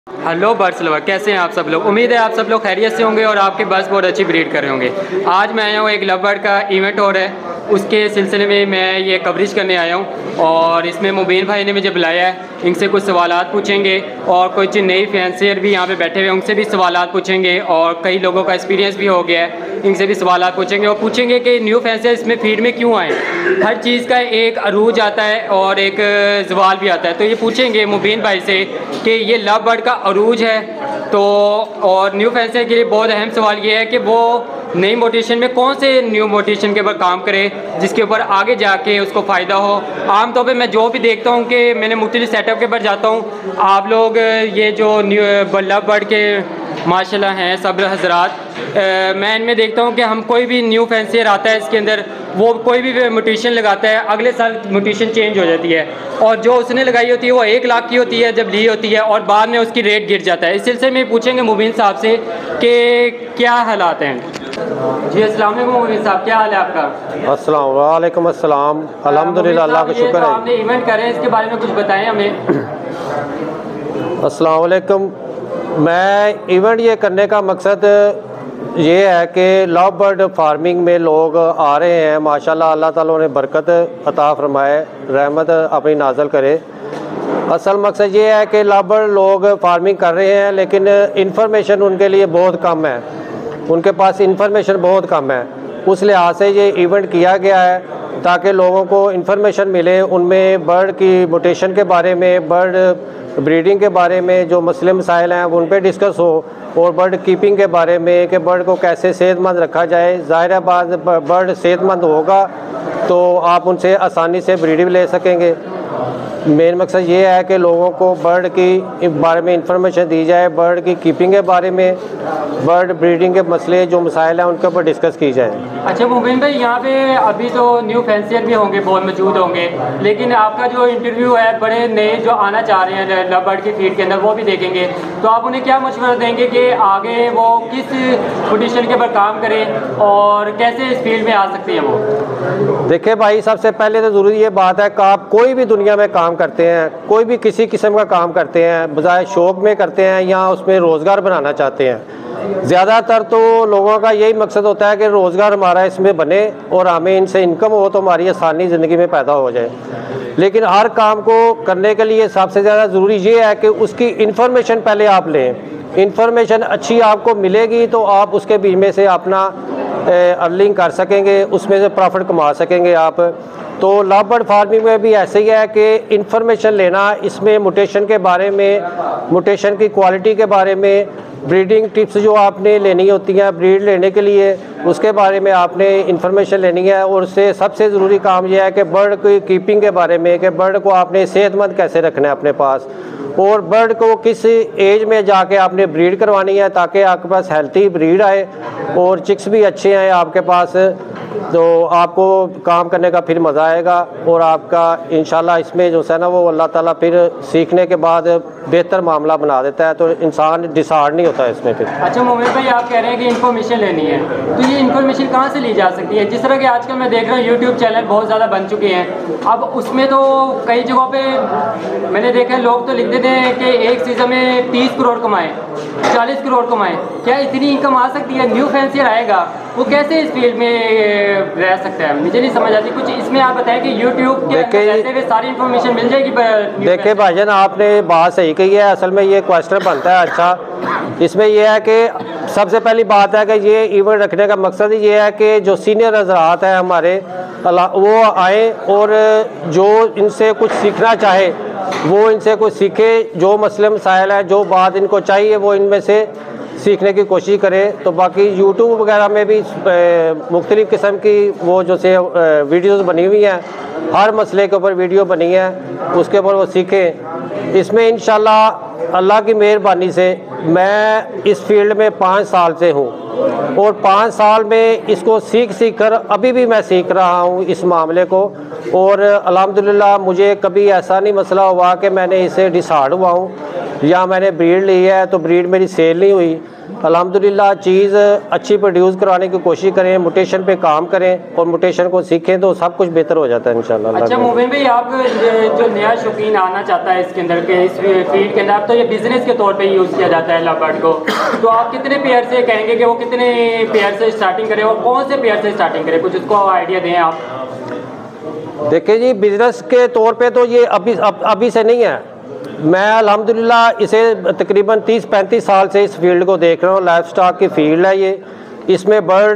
Hello birds lover, कैसे हैं आप सब लोग। उम्मीद है आप सब लोग खैरियत से होंगे और आपके बर्ड्स बहुत अच्छी ब्रीड कर रहे होंगे। आज मैं आया हूँ, एक लव बर्ड का इवेंट हो रहा है, उसके सिलसिले में मैं ये कवरेज करने आया हूँ। और इसमें मुबीन भाई ने मुझे बुलाया है, इनसे कुछ सवालात पूछेंगे और कुछ नई फैंसियर भी यहाँ पे बैठे हुए हैं, उनसे भी सवालात पूछेंगे। और कई लोगों का एक्सपीरियंस भी हो गया है, इनसे भी सवालात पूछेंगे और पूछेंगे कि न्यू फैंसियर इसमें फीड में क्यों आए। हर चीज़ का एक अरूज आता है और एक जवाल भी आता है, तो ये पूछेंगे मुबीन भाई से कि ये लव बर्ड का अरूज है तो। और न्यू फैंसियर के लिए बहुत अहम सवाल ये है कि वो नई मोटिवेशन में कौन से न्यू मोटिवेशन के ऊपर काम करे जिसके ऊपर आगे जाके उसको फ़ायदा हो। आमतौर पे मैं जो भी देखता हूँ कि मैंने मुख्तलिफ सेटअप के ऊपर जाता हूँ, आप लोग ये जो न्यू लव बर्ड के माशाल्लाह हैं सब हजरात, मैं इनमें देखता हूँ कि हम कोई भी न्यू फैंसियर आता है इसके अंदर वो कोई भी म्यूटेशन लगाता है, अगले साल म्यूटेशन चेंज हो जाती है और जो उसने लगाई होती है वो 1 लाख की होती है जब ली होती है और बाद में उसकी रेट गिर जाता है। इस सिलसिले में पूछेंगे मुबीन साहब से कि क्या हालात हैं। जी अस्सलाम वालेकुम मुबीन साहब, क्या हाल है आपका। अस्सलाम वालेकुम। अस्सलाम, अल्हम्दुलिल्लाह, अल्लाह का शुक्र है। आपने इवेंट कर रहे हैं, इसके बारे में कुछ बताएं हमें। अस्सलाम वालेकुम। मैं इवेंट ये करने का मकसद ये है कि लव बर्ड फार्मिंग में लोग आ रहे हैं, माशाल्लाह, अल्लाह ताला ने बरकत अता फरमाए, रहमत अपनी नाज़िल करे। असल मकसद ये है कि लव बर्ड लोग फार्मिंग कर रहे हैं लेकिन इन्फॉर्मेशन उनके लिए बहुत कम है, उनके पास इन्फॉर्मेशन बहुत कम है। उस लिहाज से ये इवेंट किया गया है ताकि लोगों को इन्फॉर्मेशन मिले, उनमें बर्ड की म्यूटेशन के बारे में, बर्ड ब्रीडिंग के बारे में जो मसले मसाइल हैं उन पर डिस्कस हो, और बर्ड कीपिंग के बारे में कि बर्ड को कैसे सेहतमंद रखा जाए। ज़ाहिर है बात, बर्ड सेहतमंद होगा तो आप उनसे आसानी से ब्रीडिंग ले सकेंगे। मेन मकसद ये है कि लोगों को बर्ड की बारे में इंफॉर्मेशन दी जाए, बर्ड की कीपिंग के बारे में, बर्ड ब्रीडिंग के मसले जो मसाइल हैं उनके ऊपर डिस्कस की जाए। अच्छा मुबीन भाई, यहाँ पे अभी तो न्यू फैंसियर भी होंगे, बहुत मौजूद होंगे, लेकिन आपका जो इंटरव्यू है बड़े नए जो आना चाह रहे हैं लव बर्ड की फीड के अंदर वो भी देखेंगे, तो आप उन्हें क्या मशवरा देंगे कि आगे वो किस पोजीशन के ऊपर काम करें और कैसे इस फील्ड में आ सकते हैं वो। देखिए भाई, सबसे पहले तो ज़रूरी ये बात है कि आप कोई भी दुनिया में काम करते हैं, कोई भी किसी किस्म का काम करते हैं, बजाय शौक़ में करते हैं या उसमें रोज़गार बनाना चाहते हैं। ज़्यादातर तो लोगों का यही मकसद होता है कि रोज़गार हमारा इसमें बने और हमें इनसे इनकम हो तो हमारी आसानी ज़िंदगी में पैदा हो जाए। लेकिन हर काम को करने के लिए सबसे ज़्यादा ज़रूरी ये है कि उसकी इन्फॉर्मेशन पहले आप लें। इन्फॉर्मेशन अच्छी आपको मिलेगी तो आप उसके बीच में से अपना अर्निंग कर सकेंगे, उसमें से प्रॉफिट कमा सकेंगे आप। तो लव बर्ड फार्मिंग में भी ऐसे ही है कि इन्फॉर्मेशन लेना, इसमें म्यूटेशन के बारे में, म्यूटेशन की क्वालिटी के बारे में, ब्रीडिंग टिप्स जो आपने लेनी होती हैं ब्रीड लेने के लिए, उसके बारे में आपने इन्फॉर्मेशन लेनी है। और उससे सबसे ज़रूरी काम यह है कि बर्ड की कीपिंग के बारे में, कि बर्ड को आपने सेहतमंद कैसे रखना है अपने पास, और बर्ड को किस एज में जाके आपने ब्रीड करवानी है ताकि आपके पास हेल्थी ब्रीड आए और चिक्स भी अच्छे हैं आपके पास, तो आपको काम करने का फिर मज़ा आएगा। और आपका इंशाल्लाह इसमें जो है ना वो अल्लाह ताला फिर सीखने के बाद बेहतर मामला बना देता है, तो इंसान डिसहार्ड नहीं होता है इसमें फिर। अच्छा मोमिन भाई, आप कह रहे हैं कि इन्फॉर्मेशन लेनी है, तो ये इन्फॉर्मेशन कहाँ से ली जा सकती है। जिस तरह के आजकल मैं देख रहा हूँ यूट्यूब चैनल बहुत ज़्यादा बन चुके हैं, अब उसमें तो कई जगहों पे मैंने देखा है लोग तो लिख देते हैं कि एक सीज़न में 30 करोड़ कमाएँ, 40 करोड़ कमाएँ। क्या इतनी इनकम आ सकती है। न्यू फैंसियर आएगा वो कैसे इस फील्ड में रह सकता है, मुझे नहीं समझ आती कुछ। इसमें आप बताएं कि यूट्यूब के रहते हुए सारी इन्फॉर्मेशन मिल जाएगी। देखिए भाईजान, आपने बात सही कही है। असल में ये क्वेश्चन बनता है। अच्छा, इसमें यह है कि सबसे पहली बात है कि ये इवेंट रखने का मकसद ये है कि जो सीनियर हज़रात हैं हमारे वो आए और जो इनसे कुछ सीखना चाहे वो इनसे कुछ सीखे, जो मसले मसाइल है, जो बात इनको चाहिए वो इनमें से सीखने की कोशिश करें। तो बाकी यूट्यूब वगैरह में भी मुख्तलिफ़ किस्म की वो जो से वीडियोज़ बनी हुई हैं, हर मसले के ऊपर वीडियो बनी है, उसके ऊपर वो सीखें। इसमें इंशाल्लाह अल्लाह की मेहरबानी से मैं इस फील्ड में 5 साल से हूँ और 5 साल में इसको सीख कर अभी भी मैं सीख रहा हूँ इस मामले को। और अल्हम्दुलिल्लाह मुझे कभी ऐसा नहीं मसला हुआ कि मैंने इसे डिसहार्ड हुआ हूँ या मैंने ब्रीड ली है तो ब्रीड मेरी सेल नहीं हुई। अल्हम्दुलिल्लाह चीज़ अच्छी प्रोड्यूस करवाने की कोशिश करें, म्यूटेशन पे काम करें और म्यूटेशन को सीखें तो सब कुछ बेहतर हो जाता है इंशाल्लाह। अच्छा मोमिन भाई, आप जो नया शौकीन आना चाहता है इसके अंदर के इस फील्ड के अंदर, तो ये बिज़नेस के तौर पे यूज़ किया जाता है लव बर्ड को, तो आप कितने पेयर से कहेंगे कि वो कितने पेयर से स्टार्टिंग करें और कौन से पेयर से स्टार्टिंग करें, कुछ उसको आइडिया दें आप। देखिए जी, बिज़नेस के तौर पे तो ये अभी से नहीं है। मैं अल्हम्दुलिल्लाह इसे तकरीबन 30-35 साल से इस फील्ड को देख रहा हूँ। लाइफ स्टॉक की फील्ड है ये, इसमें बर्ड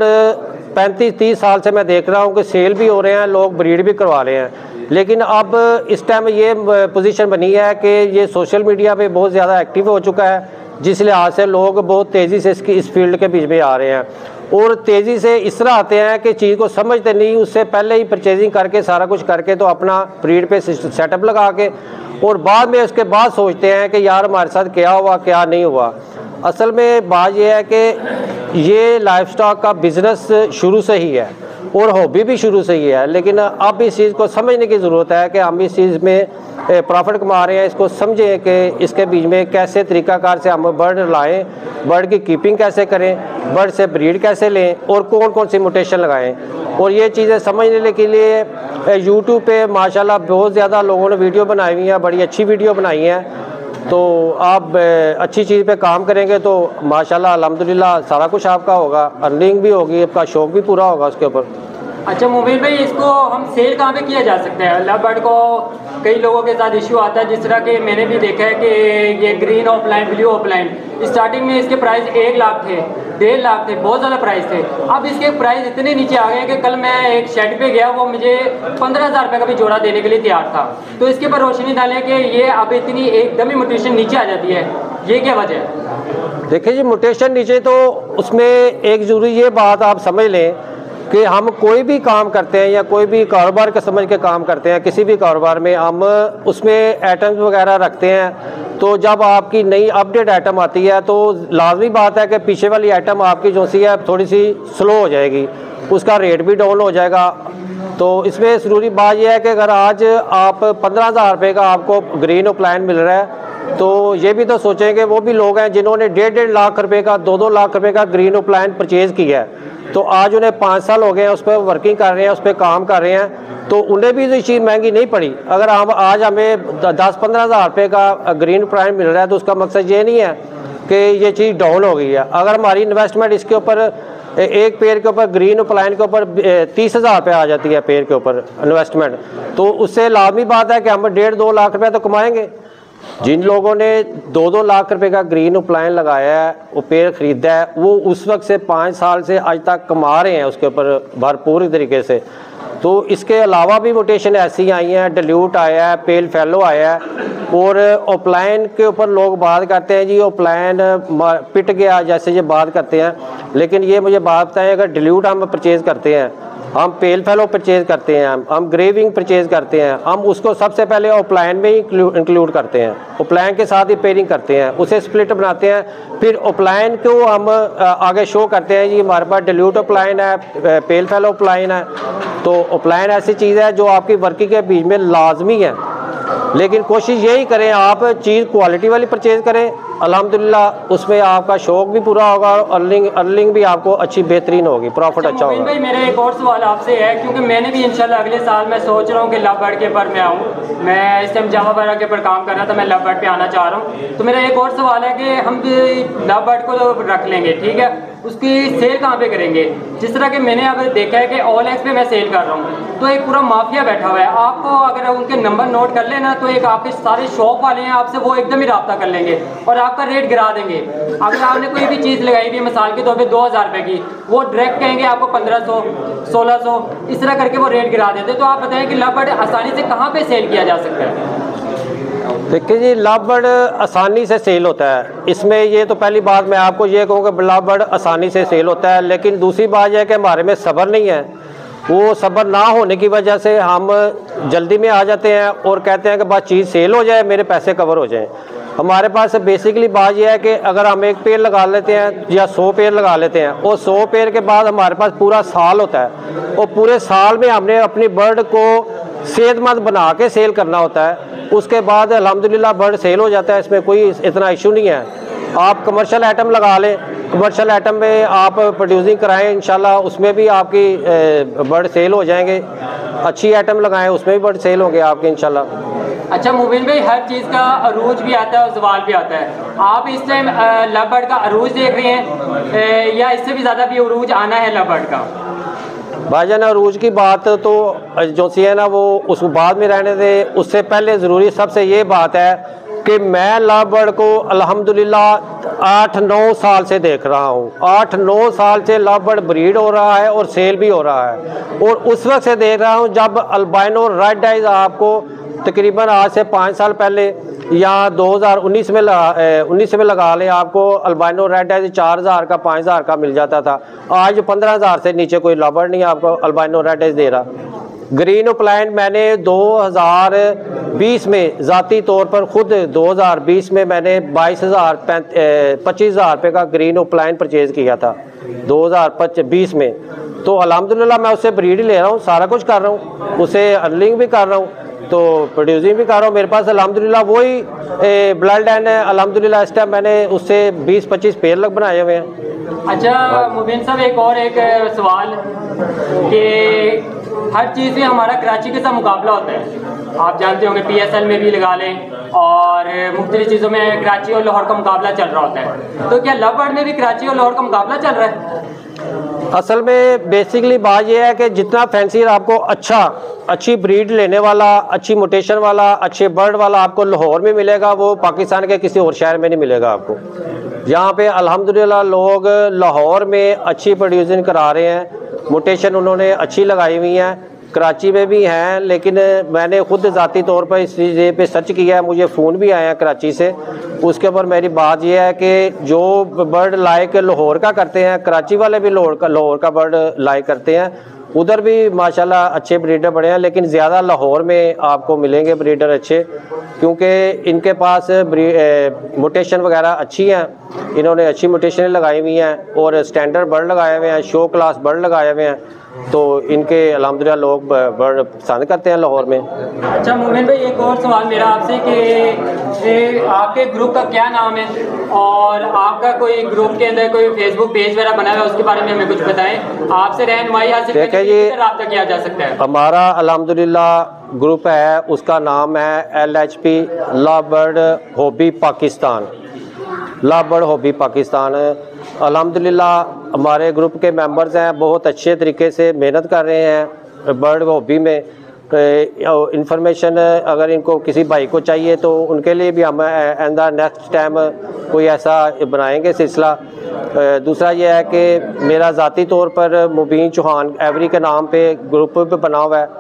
35-30 साल से मैं देख रहा हूँ कि सेल भी हो रहे हैं, लोग ब्रीड भी करवा रहे हैं। लेकिन अब इस टाइम ये पोजीशन बनी है कि ये सोशल मीडिया पे बहुत ज़्यादा एक्टिव हो चुका है, जिस लिहाज से लोग बहुत तेज़ी से इस फील्ड के बीच में आ रहे हैं और तेज़ी से इस तरह आते हैं कि चीज़ को समझते नहीं, उससे पहले ही परचेजिंग करके सारा कुछ करके तो अपना ब्रीड पे सेटअप लगा के और बाद में उसके बाद सोचते हैं कि यार हमारे साथ क्या हुआ क्या नहीं हुआ। असल में बात यह है कि ये लाइफ स्टॉक का बिज़नेस शुरू से ही है और हॉबी भी शुरू से ही है, लेकिन अब इस चीज़ को समझने की ज़रूरत है कि हम इस चीज़ में प्रॉफिट कमा रहे हैं, इसको समझें कि इसके बीच में कैसे तरीक़ाकार से हम बर्ड लाएं, बर्ड की कीपिंग कैसे करें, बर्ड से ब्रीड कैसे लें और कौन कौन सी म्यूटेशन लगाएं। और ये चीज़ें समझने के लिए यूट्यूब पे माशाल्लाह बहुत ज़्यादा लोगों ने वीडियो बनाई हुई हैं, बड़ी अच्छी वीडियो बनाई हैं। तो आप अच्छी चीज़ पे काम करेंगे तो माशाल्लाह अल्हम्दुलिल्लाह सारा कुछ आपका होगा, अर्निंग भी होगी, आपका शौक़ भी पूरा होगा उसके ऊपर। अच्छा मोमिन भाई, इसको हम सेल कहाँ पे किया जा सकता है? लव बर्ड को कई लोगों के साथ इश्यू आता है, जिस तरह के मैंने भी देखा है कि ये green offline, blue offline, starting में इसके प्राइस 1 लाख थे, 1.5 लाख थे, बहुत ज़्यादा प्राइस थे। अब इसके प्राइस इतने नीचे आ गए हैं कि कल मैं एक शेड पे गया, वो मुझे 15,000 रुपये का भी जोड़ा देने के लिए तैयार था। तो इसके ऊपर रोशनी डालें कि ये अब इतनी एकदम ही म्यूटेशन नीचे आ जाती है, ये क्या वजह है? देखिए जी, म्यूटेशन नीचे तो उसमें एक ज़रूरी ये बात आप समझ लें कि हम कोई भी काम करते हैं या कोई भी कारोबार का समझ के काम करते हैं, किसी भी कारोबार में हम उसमें आइटम्स वगैरह रखते हैं। तो जब आपकी नई अपडेट आइटम आती है तो लाजमी बात है कि पीछे वाली आइटम आपकी जो सी है थोड़ी सी स्लो हो जाएगी, उसका रेट भी डाउन हो जाएगा। तो इसमें ज़रूरी बात यह है कि अगर आज आप 15,000 रुपये का आपको ग्रीन ऑफलाइन मिल रहा है तो ये भी तो सोचेंगे वो भी लोग हैं जिन्होंने 1.5 लाख रुपये का, 2-2 लाख रुपये का ग्रीन ऑफलाइन परचेज़ किया है, तो आज उन्हें 5 साल हो गए हैं, उस पर वर्किंग कर रहे हैं, उस पर काम कर रहे हैं, तो उन्हें भी ये चीज़ महंगी नहीं पड़ी। अगर हम आज हमें 10-15 हज़ार रुपये का ग्रीन ऑफलाइन मिल रहा है तो उसका मकसद ये नहीं है कि ये चीज़ डाउन हो गई है। अगर हमारी इन्वेस्टमेंट इसके ऊपर एक पेड़ के ऊपर ग्रीन ऑफलाइन के ऊपर 30,000 रुपये आ जाती है पेड़ के ऊपर इन्वेस्टमेंट, तो उससे लाजमी बात है कि हम 1.5-2 लाख रुपये तो कमाएंगे। जिन लोगों ने 2-2 लाख रुपए का ग्रीन ऑफलाइन लगाया है, वो पेड़ ख़रीदा है, वो उस वक्त से 5 साल से आज तक कमा रहे हैं उसके ऊपर भरपूर तरीके से। तो इसके अलावा भी म्यूटेशन ऐसी आई हैं, डिल्यूट आया है, पेल फेलो आया है। और ऑफलाइन के ऊपर लोग बात करते हैं जी ऑफलाइन पिट गया, जैसे ये बात करते हैं, लेकिन ये मुझे बात बताएं, अगर डिल्यूट हम परचेज़ करते हैं, हम पेल फेलो परचेज़ करते हैं, हम ग्रेविंग परचेज़ करते हैं, हम उसको सबसे पहले ऑफलाइन में ही इंक्लूड करते हैं, ऑफलाइन के साथ ही पेयरिंग करते हैं, उसे स्प्लिट बनाते हैं, फिर ऑफलाइन को हम आगे शो करते हैं जी हमारे पास डिल्यूट ऑफलाइन है, पेल फेलो ऑफलाइन है। तो ऑफलाइन ऐसी चीज़ है जो आपकी वर्किंग के बीच में लाजमी है, लेकिन कोशिश यही करें आप चीज़ क्वालिटी वाली परचेज़ करें, अल्हम्दुलिल्लाह उसमें आपका शौक़ भी पूरा होगा और अर्निंग भी आपको अच्छी बेहतरीन होगी, प्रॉफिट अच्छा होगा। भाई मेरा एक और सवाल आपसे है, क्योंकि मैंने भी इंशाल्लाह अगले साल मैं सोच रहा हूँ कि लव बर्ड के ऊपर मैं आऊँ, मैं इस टाइम जावा बर्ड के ऊपर काम कर रहा था, मैं लव बर्ड पे आना चाह रहा हूँ। तो मेरा एक और सवाल है कि हम लव बर्ड को रख लेंगे, ठीक है, उसकी सेल कहाँ पे करेंगे? जिस तरह के मैंने अब देखा है कि OLX पे मैं सेल कर रहा हूँ, तो एक पूरा माफिया बैठा हुआ है। आपको अगर उनके नंबर नोट कर लेना तो एक आपके सारे शॉप वाले हैं, आपसे वो एकदम ही रब्ता कर लेंगे और आपका रेट गिरा देंगे। अगर आपने कोई भी चीज़ लगाई हुई है मिसाल के तौर पे 2,000 रुपये की, वो डायरेक्ट कहेंगे आपको 1,500, 1,600, इस तरह करके वो रेट गिरा देते। तो आप बताएं कि लव बर्ड आसानी से कहाँ पे सेल किया जा सकता है? देखिए जी, लव बर्ड आसानी से सेल होता है। इसमें ये तो पहली बात मैं आपको ये कहूँगा लव बर्ड आसानी से सेल होता है, लेकिन दूसरी बात यह है कि हमारे में सब्र नहीं है। वो सब्र ना होने की वजह से हम जल्दी में आ जाते हैं और कहते हैं कि बस चीज़ सेल हो जाए, मेरे पैसे कवर हो जाएं। हमारे पास बेसिकली बात यह है कि अगर हम एक पेड़ लगा लेते हैं या 100 पेड़ लगा लेते हैं, और 100 पेड़ के बाद हमारे पास पूरा साल होता है, और पूरे साल में हमने अपनी बर्ड को सेहतमंद बना के सेल करना होता है। उसके बाद अल्हम्दुलिल्लाह बर्ड सेल हो जाता है, इसमें कोई इतना इशू नहीं है। आप कमर्शियल आइटम लगा लें, कमर्शियल आइटम में आप प्रोड्यूसिंग कराएं, इंशाल्लाह उसमें भी आपकी बर्ड सेल हो जाएंगे। अच्छी आइटम लगाएं, उसमें भी बर्ड सेल होंगे आपके इंशाल्लाह। अच्छा मुबीन भाई, हर चीज़ का अरूज भी आता है और जवाल भी आता है। आप इस टाइम लव बर्ड का अरूज देख रहे हैं या इससे भी ज़्यादा भी अरूज आना है लव बर्ड का? भाईजान अरूज की बात तो जो सी है ना वो उस बाद में रहने दे, उससे पहले ज़रूरी सबसे ये बात है कि मैं लव बर्ड को अल्हम्दुलिल्लाह 8-9 साल से देख रहा हूँ। 8-9 साल से लव बर्ड ब्रीड हो रहा है और सेल भी हो रहा है, और उस वक्त से देख रहा हूँ जब अल्बाइनो रेड आइज आपको तकरीबन आज से 5 साल पहले या 2019 में 19 में लगा लें, आपको अल्बाइनो रेड आइज 4000 का 5000 का मिल जाता था। आज 15000 से नीचे कोई लव बर्ड नहीं आपको अल्बाइनो रेड आइज दे रहा। ग्रीन ओप्लाइन मैंने 2020 में ज़ाती तौर पर खुद 2020 में मैंने 25,000 रुपये का ग्रीन ओप्लाइन परचेज़ किया था 2020 में। तो अल्हम्दुलिल्लाह मैं उससे ब्रीड ले रहा हूँ, सारा कुछ कर रहा हूँ, उसे अर्निंग भी कर रहा हूँ, तो प्रोड्यूसिंग भी कर रहा हूँ। मेरे पास अल्हम्दुलिल्लाह वही ब्लड एंड है अल्हम्दुलिल्लाह। इस टाइम मैंने उससे 20-25 पेयर लग बनाए हुए हैं। अच्छा मुबीन साहब, एक सवाल कि हर चीज़ में हमारा कराची के साथ मुकाबला होता है। आप जानते होंगे PSL में भी लगा लें और मुख्तलिफ चीज़ों में कराची और लाहौर का मुकाबला चल रहा होता है। तो क्या लव बर्ड में भी कराची और लाहौर का मुकाबला चल रहा है? असल में बेसिकली बात यह है कि जितना फैंसियर आपको अच्छी ब्रीड लेने वाला, अच्छी मोटेशन वाला, अच्छे बर्ड वाला आपको लाहौर में मिलेगा, वो पाकिस्तान के किसी और शहर में नहीं मिलेगा आपको। यहाँ पे अल्हम्दुलिल्लाह लोग लाहौर में अच्छी प्रोड्यूसिंग करा रहे हैं, मोटेशन उन्होंने अच्छी लगाई हुई हैं, कराची में भी हैं, लेकिन मैंने खुद ज़ाती तौर पर इस चीज़ पे सर्च किया है, मुझे फ़ोन भी आया कराची से। उसके ऊपर मेरी बात यह है कि जो बर्ड लाइक लाहौर का करते हैं, कराची वाले भी लाहौर का बर्ड लाइक करते हैं। उधर भी माशाल्लाह अच्छे ब्रीडर बड़े हैं, लेकिन ज़्यादा लाहौर में आपको मिलेंगे ब्रीडर अच्छे, क्योंकि इनके पास मोटेशन वगैरह अच्छी हैं, इन्होंने अच्छी मोटेशन लगाई हुई हैं और स्टैंडर्ड बर्ड लगाए हुए हैं, शो क्लास बर्ड लगाए हुए हैं, तो इनके अल्हम्दुलिल्लाह लोग बर्ड पसंद करते हैं लाहौर में। अच्छा मोमिन भाई, एक और सवाल मेरा आपसे कि आपके ग्रुप का क्या नाम है और आपका कोई ग्रुप के अंदर कोई फेसबुक पेज वगैरह बना हुआ है, उसके बारे में हमें कुछ बताएं। आपसे रहनुमाई हासिल करने के लिए रब्ता किया जा सकता है? हमारा अल्हम्दुलिल्लाह ग्रुप है, उसका नाम है LHP love bird hobby Pakistan, love bird hobby Pakistan. अल्हम्दुलिल्लाह हमारे ग्रुप के मेंबर्स हैं, बहुत अच्छे तरीके से मेहनत कर रहे हैं बर्ड हॉबी में। इंफॉर्मेशन अगर इनको किसी भाई को चाहिए तो उनके लिए भी हम नेक्स्ट टाइम कोई ऐसा बनाएंगे सिलसिला। दूसरा ये है कि मेरा ज़ाती तौर पर मुबीन चौहान एवरी के नाम पे ग्रुप भी बना हुआ है,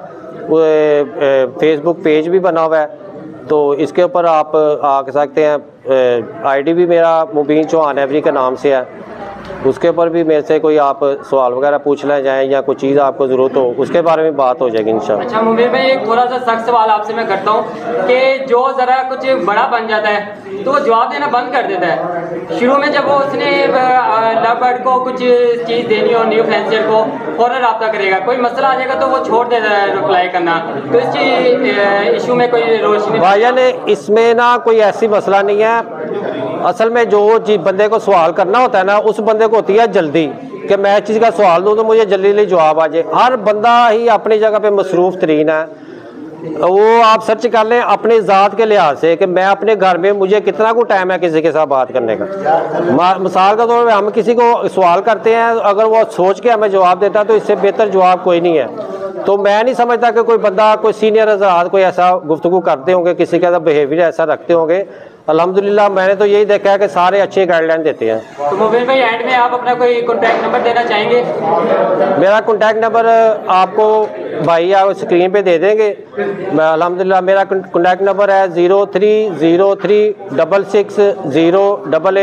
फेसबुक पेज भी बना हुआ है, तो इसके ऊपर आप आ सकते हैं। ID भी मेरा मुबीन चौहान एवरी के नाम से है, उसके ऊपर भी मेरे से कोई आप सवाल वगैरह पूछ ले जाएँ या कोई चीज़ आपको ज़रूरत हो, उसके बारे में बात हो जाएगी इंशाल्लाह। अच्छा मुबीन भाई, एक थोड़ा सा सख्त सवाल आपसे मैं करता हूँ कि जो ज़रा कुछ बड़ा बन जाता है तो वो जवाब देना बंद कर देता है। शुरू में जब वो उसने लव बर्ड को कुछ चीज़ देनी हो, न्यू फैंसियर को फ़ौरन रब्ता करेगा, कोई मसला आ जाएगा तो वो छोड़ देता है रिप्लाई करना, तो इस चीज़ इशू में कोई रोशनी? भाईजान इसमें ना कोई ऐसी मसला नहीं है। असल में जो बंदे को सवाल करना होता है ना, उस बंदे को होती है जल्दी कि मैं इस चीज़ का सवाल दूँ तो मुझे जल्दी जल्दी जवाब आ जाए। हर बंदा ही अपनी जगह पे मसरूफ़ तरीन है, वो आप सर्च कर लें अपने ज़ात के लिहाज से कि मैं अपने घर में मुझे कितना को टाइम है किसी के साथ बात करने का। मिसाल के तौर पे हम किसी को सवाल करते हैं, अगर वो सोच के हमें जवाब देता है तो इससे बेहतर जवाब कोई नहीं है। तो मैं नहीं समझता कि कोई बंदा, कोई सीनियर हज़रात कोई ऐसा गुफ्तगू करते होंगे, किसी का बिहेवियर ऐसा रखते होंगे। अल्हम्दुलिल्लाह मैंने तो यही देखा है कि सारे अच्छे गाइडलाइन देते हैं। तो मुबीन भाई एंड में आप अपना कोई कॉन्टैक्ट नंबर देना चाहेंगे? मेरा कॉन्टैक्ट नंबर आपको भाई आप स्क्रीन पे दे देंगे। मैं अल्हम्दुलिल्लाह मेरा कॉन्टैक्ट नंबर है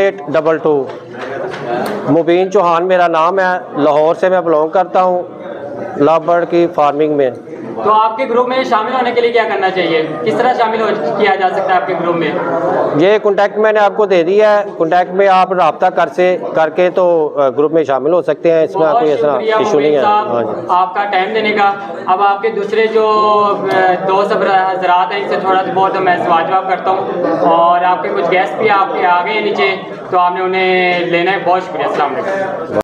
0303660882। मुबीन चौहान मेरा नाम है, लाहौर से मैं बिलोंग करता हूँ। लव बर्ड की फार्मिंग में। तो आपके ग्रुप में शामिल होने के लिए क्या करना चाहिए, किस तरह शामिल किया जा सकता है आपके ग्रुप में? ये कॉन्टैक्ट मैंने आपको दे दिया है, कॉन्टैक्ट में आप रब्ता करके तो ग्रुप में शामिल हो सकते हैं, इसमें कोई ऐसा इशू नहीं है। आपका टाइम देने का। अब आपके दूसरे जो दोस्त हजरात हैं इनसे थोड़ा बहुत मैं सवाल जवाब करता हूँ, और आपके कुछ गेस्ट भी आपके आ गए नीचे, तो आपने उन्हें लेना है। बहुत शुक्रिया। अस्सलाम वालेकुम।